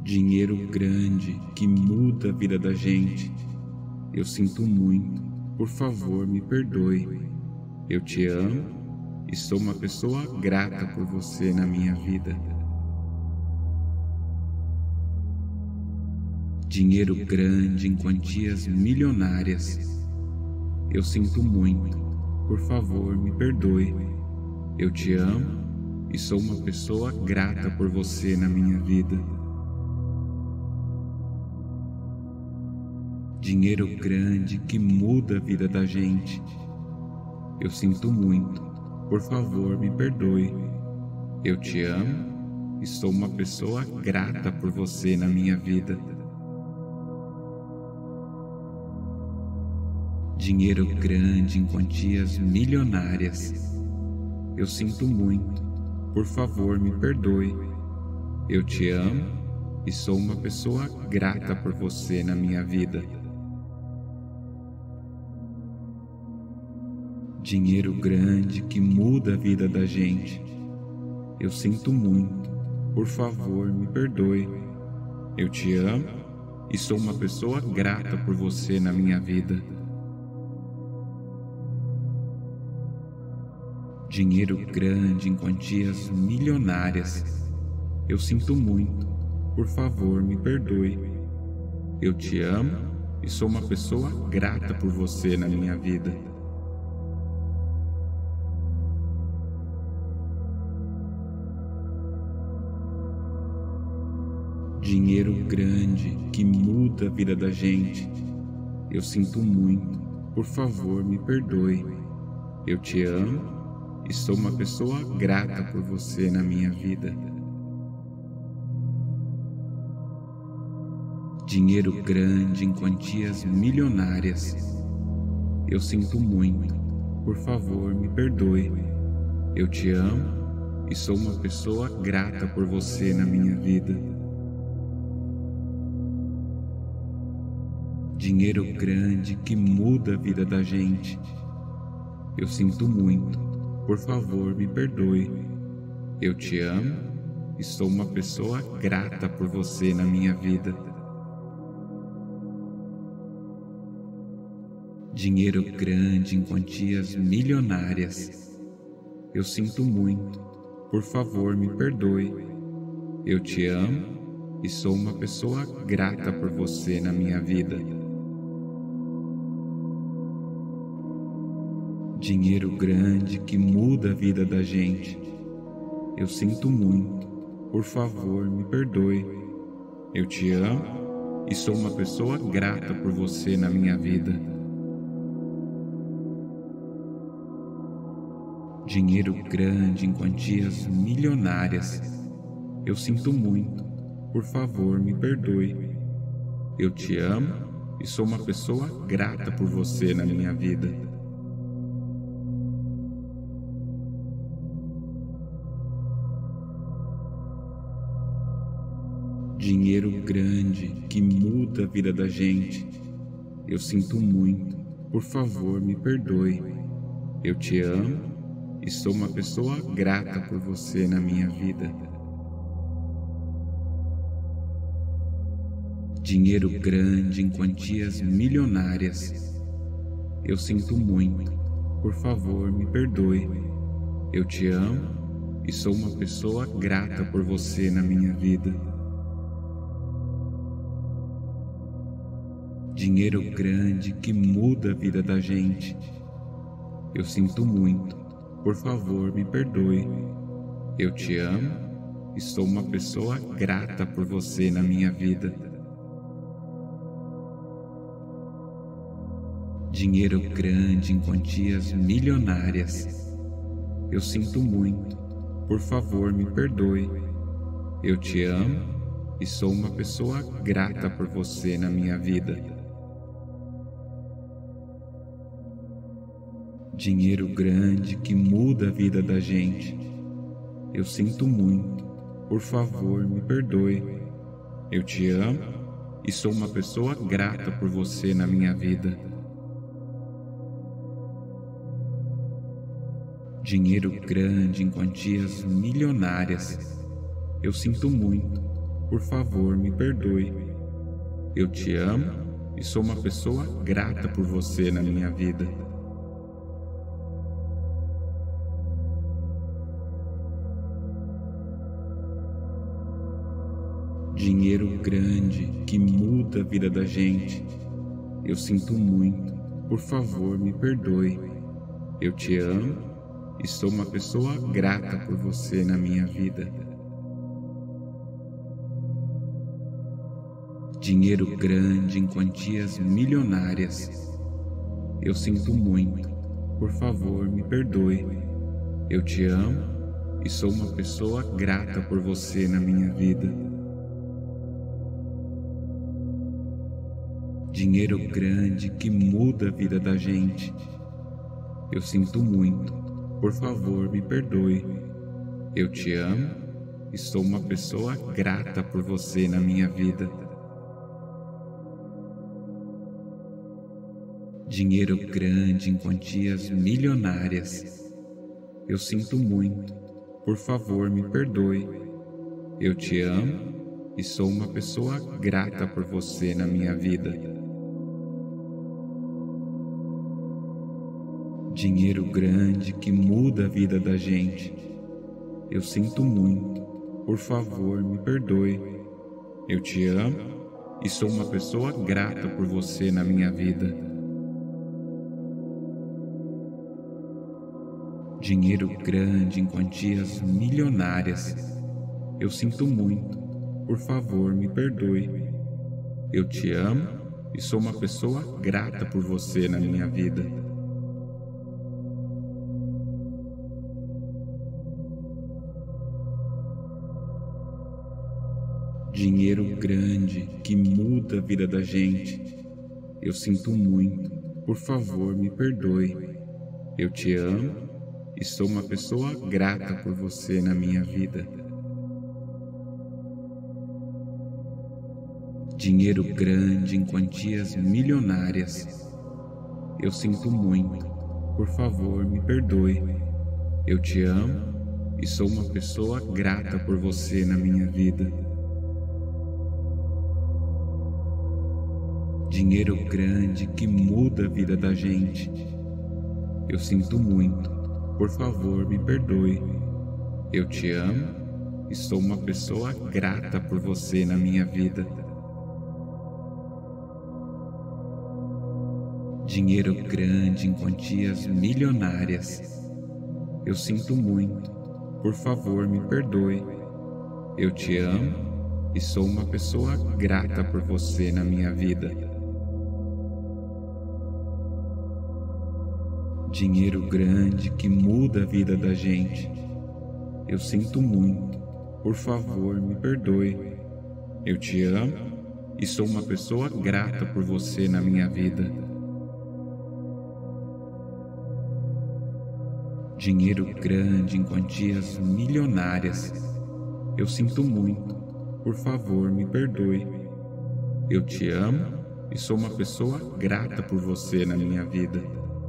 Dinheiro grande que muda a vida da gente. Eu sinto muito, por favor me perdoe. Eu te amo e sou uma pessoa grata por você na minha vida. Dinheiro grande em quantias milionárias. Eu sinto muito, por favor me perdoe. Eu te amo e sou uma pessoa grata por você na minha vida. Dinheiro grande que muda a vida da gente. Eu sinto muito, por favor me perdoe. Eu te amo e sou uma pessoa grata por você na minha vida. Dinheiro grande em quantias milionárias. Eu sinto muito, por favor me perdoe. Eu te amo e sou uma pessoa grata por você na minha vida. Dinheiro grande que muda a vida da gente. Eu sinto muito, por favor me perdoe. Eu te amo e sou uma pessoa grata por você na minha vida. Dinheiro grande em quantias milionárias. Eu sinto muito, por favor me perdoe. Eu te amo e sou uma pessoa grata por você na minha vida. Dinheiro grande que muda a vida da gente. Eu sinto muito, por favor me perdoe. Eu te amo e sou uma pessoa grata por você na minha vida. Dinheiro grande em quantias milionárias. Eu sinto muito, por favor me perdoe. Eu te amo e sou uma pessoa grata por você na minha vida. Dinheiro grande que muda a vida da gente. Eu sinto muito, por favor me perdoe. Eu te amo e sou uma pessoa grata por você na minha vida. Dinheiro grande em quantias milionárias. Eu sinto muito, por favor me perdoe. Eu te amo e sou uma pessoa grata por você na minha vida. Dinheiro grande que muda a vida da gente. Eu sinto muito, por favor me perdoe. Eu te amo e sou uma pessoa grata por você na minha vida. Dinheiro grande em quantias milionárias. Eu sinto muito, por favor me perdoe. Eu te amo e sou uma pessoa grata por você na minha vida. Dinheiro grande que muda a vida da gente. Eu sinto muito, por favor me perdoe. Eu te amo e sou uma pessoa grata por você na minha vida. Dinheiro grande em quantias milionárias. Eu sinto muito, por favor me perdoe. Eu te amo e sou uma pessoa grata por você na minha vida. Dinheiro grande que muda a vida da gente. Eu sinto muito, por favor me perdoe. Eu te amo e sou uma pessoa grata por você na minha vida. Dinheiro grande em quantias milionárias. Eu sinto muito, por favor me perdoe. Eu te amo e sou uma pessoa grata por você na minha vida. Dinheiro grande que muda a vida da gente. Eu sinto muito, por favor me perdoe. Eu te amo e sou uma pessoa grata por você na minha vida. Dinheiro grande em quantias milionárias. Eu sinto muito, por favor, me perdoe. Eu te amo e sou uma pessoa grata por você na minha vida. Dinheiro grande que muda a vida da gente. Eu sinto muito, por favor, me perdoe. Eu te amo e sou uma pessoa grata por você na minha vida. Dinheiro grande em quantias milionárias. Eu sinto muito, por favor, me perdoe. Eu te amo e sou uma pessoa grata por você na minha vida. Dinheiro grande que muda a vida da gente. Eu sinto muito, por favor, me perdoe. Eu te amo e sou uma pessoa grata por você na minha vida. Dinheiro grande em quantias milionárias. Eu sinto muito, por favor, me perdoe. Eu te amo e sou uma pessoa grata por você na minha vida. Dinheiro grande que muda a vida da gente. Eu sinto muito, por favor, me perdoe. Eu te amo e sou uma pessoa grata por você na minha vida. Dinheiro grande em quantias milionárias. Eu sinto muito, por favor, me perdoe. Eu te amo e sou uma pessoa grata por você na minha vida. Dinheiro grande que muda a vida da gente. Eu sinto muito, por favor, me perdoe. Eu te amo e sou uma pessoa grata por você na minha vida. Dinheiro grande em quantias milionárias. Eu sinto muito, por favor, me perdoe. Eu te amo e sou uma pessoa grata por você na minha vida. Dinheiro grande que muda a vida da gente. Eu sinto muito, por favor, me perdoe. Eu te amo e sou uma pessoa grata por você na minha vida. Dinheiro grande em quantias milionárias. Eu sinto muito, por favor, me perdoe. Eu te amo e sou uma pessoa grata por você na minha vida. Dinheiro grande que muda a vida da gente. Eu sinto muito, por favor, me perdoe. Eu te amo e sou uma pessoa grata por você na minha vida. Dinheiro grande em quantias milionárias. Eu sinto muito, por favor, me perdoe. Eu te amo e sou uma pessoa grata por você na minha vida.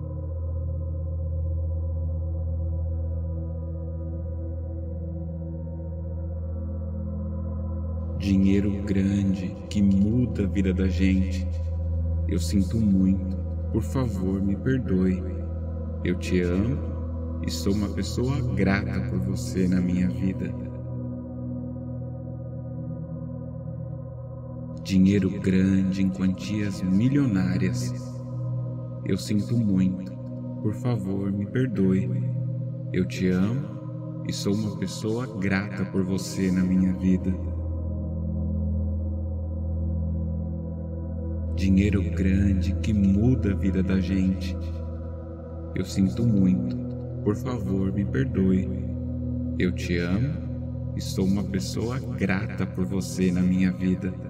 Dinheiro grande que muda a vida da gente. Eu sinto muito, por favor, me perdoe. Eu te amo e sou uma pessoa grata por você na minha vida. Dinheiro grande em quantias milionárias. Eu sinto muito, por favor, me perdoe. Eu te amo e sou uma pessoa grata por você na minha vida. Dinheiro grande que muda a vida da gente. Eu sinto muito, por favor, me perdoe. Eu te amo e sou uma pessoa grata por você na minha vida.